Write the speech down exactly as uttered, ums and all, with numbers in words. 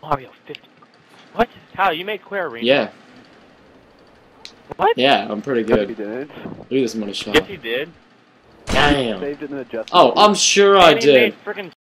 Mario fifty. What? How? You made Clear Arena? Yeah. What? Yeah, I'm pretty good. Yes, he did. Look at this money shot. Yes, he did. Damn. Saved it in the adjustment. Oh, I'm sure I And he did. made frickin'